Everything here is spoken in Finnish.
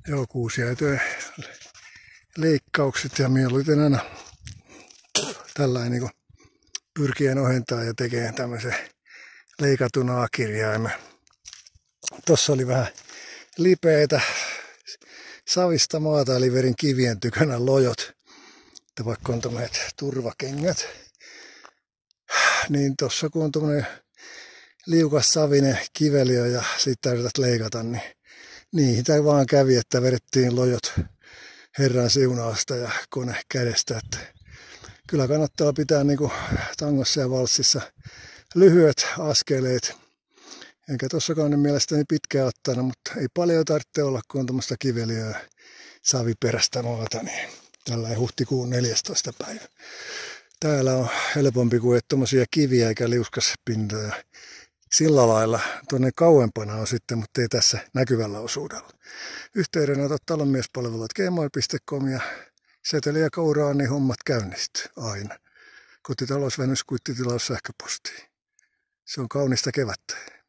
Joo, kuusiaitojen leikkaukset ja mieluiten aina tällainen niin pyrkien ohentaa ja tekee tämmöisen leikatun A-kirjaimen. Tossa oli vähän lipeitä savista maata, eli verin kivien tykönä lojot. Että vaikka on tämmöiset turvakengät, niin tossa kun on tämmöinen liukas savinen kiveliö ja sitten yrität leikata, niin niihin tämä vaan kävi, että vedettiin lojot Herran siunausta ja kone kädestä. Että kyllä kannattaa pitää niin kuin tangossa ja valssissa lyhyet askeleet. Enkä tossakaan nyt mielestäni pitkään ottanut, mutta ei paljon tarvitse olla, kun on tuommoista kiveliöä saviperäistä maata, niin tällainen huhtikuun 14. päivä. Täällä on helpompi kuin tuommoisia kiviä eikä liuskaspintoja. Sillä lailla tuonne kauempana on sitten, mutta ei tässä näkyvällä osuudella. Yhteydenotot talonmiespalvelut gmail.com ja seteliä ja kouraa, niin hommat käynnistyy aina. Kotitalous, Venys, kuittitilaus, sähköpostiin. Se on kaunista kevättä.